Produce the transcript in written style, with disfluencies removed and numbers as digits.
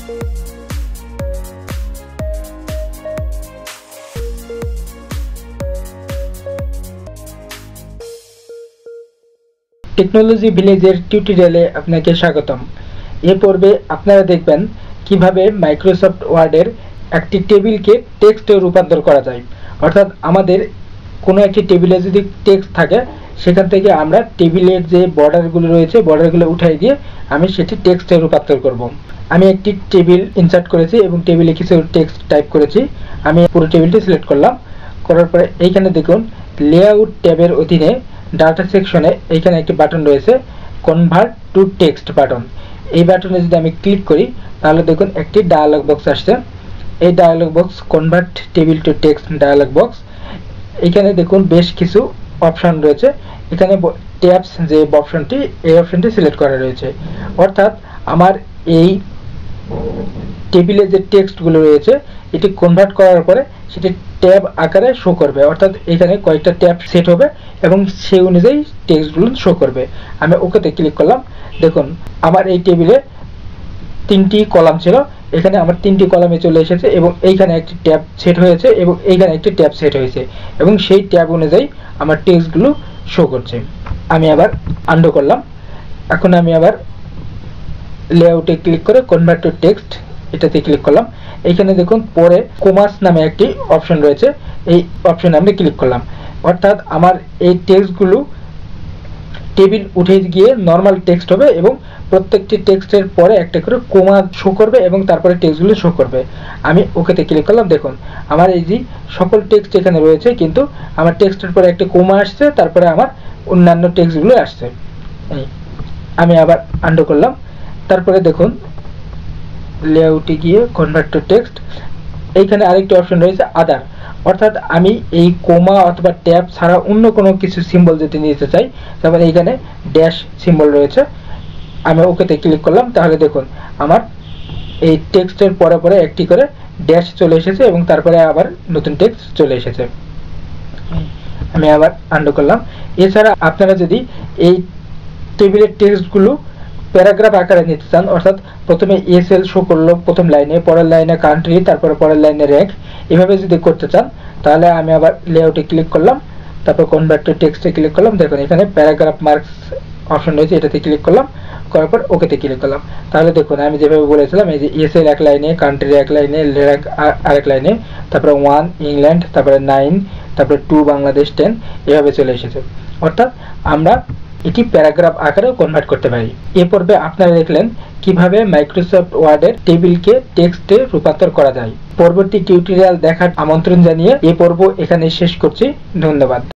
Technology ভিলেজের টিউটোরিয়ালে আপনাকে স্বাগতম। এ পর্বে আপনারা দেখবেন কিভাবে মাইক্রোসফট ওয়ার্ডের একটি টেবিলকে টেক্সটে রূপান্তর করা যায়। অর্থাৎ আমাদের কোনো একটি টেবিলে যদি টেক্সট থাকে, সেখান থেকে আমরা টেবিলের যে বর্ডারগুলো রয়েছে বর্ডারগুলো উঠাই দিয়ে আমি সেটি টেক্সটে রূপান্তর করব। আমি একটি টেবিল ইনসার্ট করেছি এবং টেবিলে কিছু টেক্সট টাইপ করেছি। আমি পুরো টেবিলটি সিলেক্ট করলাম। করার পরে এইখানে দেখুন লেআউট ট্যাবের অধীনে ডাটা সেকশনে এইখানে একটি বাটন রয়েছে, কনভার্ট টু টেক্সট বাটন। এই বাটনে যদি আমি ক্লিক করি তাহলে দেখুন একটি ডায়ালগ বক্স আসছে। এই dialogue box convert table to text dialogue box. এখানে দেখুন বেশ কিছু অপশন রয়েছে। এখানে ট্যাবস যে অপশনটি, এই অপশনটি সিলেক্ট করা রয়েছে। অর্থাৎ আমার এই টেবিলে যে টেক্সটগুলো রয়েছে এটি কনভার্ট করার পরে সেটি ট্যাব আকারে শো করবে। অর্থাৎ এখানে কয়েকটা ট্যাব সেট হবে এবং সেই অনুযায়ী টেক্সটগুলো শো করবে। আমি ওকেতে ক্লিক করলাম। দেখুন আমার এই টেবিলে 3টি কলাম ছিল, এখানে আমার 3টি কলামে চলে এসেছে এবং এইখানে একটি ট্যাব সেট হয়েছে এবং এইখানে একটি ট্যাব সেট হয়েছে এবং সেই ট্যাব অনুযায়ী আমার টেক্সটগুলো শো করছে। আমি আবার আনডু করলাম। এখন আমি আবার লেআউটে ক্লিক করে কনভার্ট টু টেক্সট এটাতে ক্লিক করলাম। এইখানে দেখুন পরে কমাস নামে একটি অপশন রয়েছে, এই অপশনে আমি ক্লিক করলাম। অর্থাৎ আমার এই টেক্সটগুলো টেবিল উঠে গিয়ে নর্মাল টেক্সট হবে এবং প্রত্যেকটি টেক্সটের পরে একটা করে কমা শো করবে এবং তারপরে টেক্সটগুলো শো করবে। আমি ওকেতে ক্লিক করলাম। দেখুন আমার এই যে সকল টেক্সট এখানে রয়েছে, কিন্তু আমার টেক্সটের পরে একটা কমা আসছে, তারপরে আমার অন্যান্য টেক্সটগুলো আসছে। আমি আবার আনডু করলাম। তারপরে দেখুন লেআউটে গিয়ে কনভার্ট টু টেক্সট, এইখানে আরেকটি অপশন রয়েছে আদার। অর্থাৎ আমি এই কোমা অথবা ট্যাব ছাড়া অন্য কোনো কিছু সিম্বল যদি নিতে চাই, তারপরে এইখানে ড্যাশ সিম্বল রয়েছে। আমি ওকেতে ক্লিক করলাম। তাহলে দেখুন আমার এই টেক্সটের পরে পরে একটি করে ড্যাশ চলে এসেছে এবং তারপরে আবার নতুন টেক্সট চলে এসেছে। আমি আবার আনডু করলাম। এছাড়া আপনারা যদি এই টেবিলের টেক্সটগুলো প্যারাগ্রাফ আকারে নিতে চান, অর্থাৎ প্রথমে এসএল শো করলো প্রথম লাইনে, পরের লাইনে কান্ট্রি, তারপরে পরের লাইনে র্যাঙ্ক, এভাবে যদি করতে চান তাহলে আমি আবার লেআউটে ক্লিক করলাম, তারপর কনভার্ট টু টেক্সটে ক্লিক করলাম। দেখুন এখানে প্যারাগ্রাফ মার্কস অপশন রয়েছে, এটাতে ক্লিক করলাম। করার পর ওকেতে ক্লিক করলাম। তাহলে দেখুন আমি যেভাবে বলেছিলাম, এই যে এসএল এক লাইনে, কান্ট্রি এক লাইনে, র্যাঙ্ক আরেক লাইনে, তারপরে 1 ইংল্যান্ড, তারপরে 9, তারপরে 2 বাংলাদেশ 10, এভাবে চলে এসেছে। অর্থাৎ আমরা এটি প্যারাগ্রাফ আকারেও কনভার্ট করতে পারি। এ পর্বে আপনারা দেখলেন কিভাবে মাইক্রোসফট ওয়ার্ডের টেবিলকে টেক্সটে রূপান্তর করা যায়। পরবর্তী টিউটোরিয়াল দেখার আমন্ত্রণ জানিয়ে এ পর্ব এখানে শেষ করছি। ধন্যবাদ।